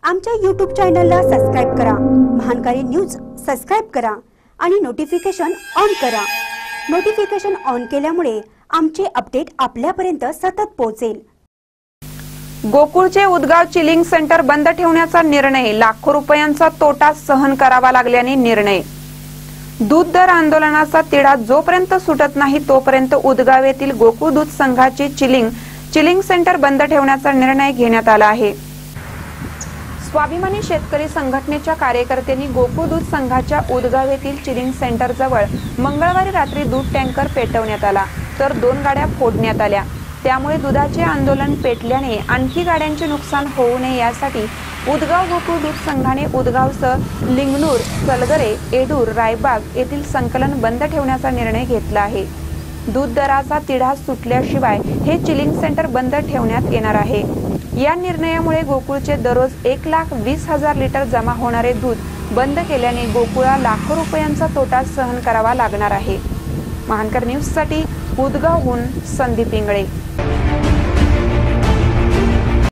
आमच्या YouTube चॅनलला subscribe करा। महानकारी न्यूज सबस्क्राइब करा आणि नोटिफिकेशन ऑन करा। नोटिफिकेशन ऑन केल्यामुळे आमचे अपडेट आपल्यापर्यंत सतत पोहोचेल। गोकुळचे उदगाव चिलिंग सेंटर बंद ठेवण्याचा निर्णय, लाखो रुपयांचा तोटा सहन करावा लागल्याने निर्णय। दूध दर आंदोलनाचा तिढा जोपर्यंत सुटत नाही तोपर्यंत उदगाव येथील गोकुळ दूध संघाची चिलिंग सेंटर बंद ठेवण्याचा निर्णय घेण्यात आला आहे। स्वाभिमानी शेतकरी संघटनेच्या कार्यकर्त्यांनी गोकुळ दूध संघाच्या उदगाव येथील चिलिंग सेंटर जवळ मंगळवारी रात्री दूध टँकर पेटवण्यात आला तर 2 गाड्या फोडण्यात आल्या। त्यामुळे दुधाचे आंदोलन पेटल्याने आणखी गाड्यांचे नुकसान होऊ नये यासाठी उदगाव गोकुळ दूध संघाने उदगावसह लिंगणूर, सलगरे, एडूर, रायबाग येथील संकलन बंद ठेवण्याचा निर्णय घेतला आहे। दूध दराचा तिढा सुटल्याशिवाय हे चिलिंग सेंटर बंद ठेवण्यात येणार आहे। या निर्णयामुळे गोकुळचे दररोज 1,20,000 लिटर जमा होणारे दूध बंद केल्याने गोकुळला लाखो रुपयांचा तोटा सहन करावा लागणार आहे। महानकर न्यूज साठी उदगावहून संदीप इंगळे।